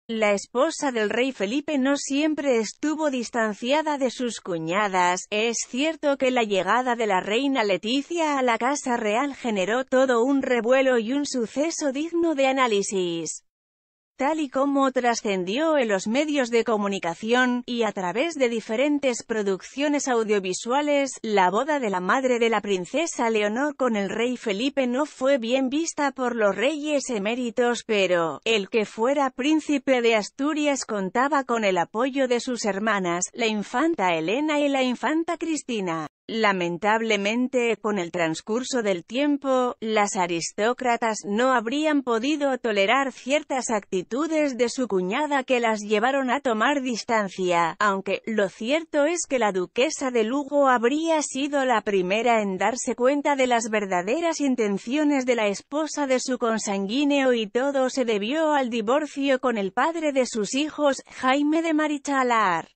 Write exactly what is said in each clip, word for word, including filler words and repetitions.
La esposa del rey Felipe no siempre estuvo distanciada de sus cuñadas. Es cierto que la llegada de la reina Leticia a la Casa Real generó todo un revuelo y un suceso digno de análisis. Tal y como trascendió en los medios de comunicación, y a través de diferentes producciones audiovisuales, la boda de la madre de la princesa Leonor con el rey Felipe no fue bien vista por los reyes eméritos, pero, el que fuera príncipe de Asturias contaba con el apoyo de sus hermanas, la infanta Elena y la infanta Cristina. Lamentablemente, con el transcurso del tiempo, las aristócratas no habrían podido tolerar ciertas actitudes de su cuñada que las llevaron a tomar distancia, aunque, lo cierto es que la duquesa de Lugo habría sido la primera en darse cuenta de las verdaderas intenciones de la esposa de su consanguíneo, y todo se debió al divorcio con el padre de sus hijos, Jaime de Marichalar.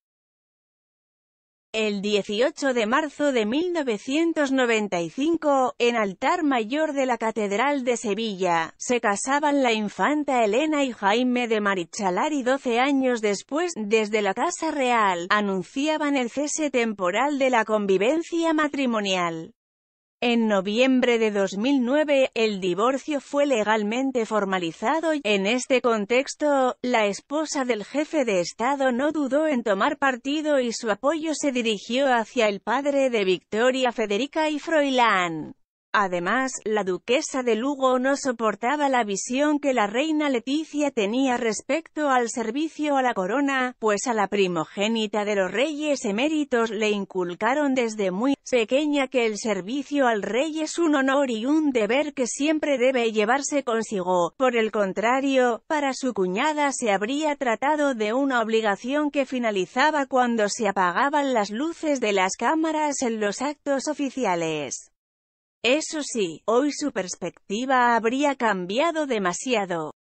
El dieciocho de marzo de mil novecientos noventa y cinco, en altar mayor de la Catedral de Sevilla, se casaban la infanta Elena y Jaime de Marichalar, y doce años después, desde la Casa Real, anunciaban el cese temporal de la convivencia matrimonial. En noviembre de dos mil nueve, el divorcio fue legalmente formalizado y, en este contexto, la esposa del jefe de Estado no dudó en tomar partido y su apoyo se dirigió hacia el padre de Victoria, Federica y Froilán. Además, la duquesa de Lugo no soportaba la visión que la reina Leticia tenía respecto al servicio a la corona, pues a la primogénita de los reyes eméritos le inculcaron desde muy pequeña que el servicio al rey es un honor y un deber que siempre debe llevarse consigo. Por el contrario, para su cuñada se habría tratado de una obligación que finalizaba cuando se apagaban las luces de las cámaras en los actos oficiales. Eso sí, hoy su perspectiva habría cambiado demasiado.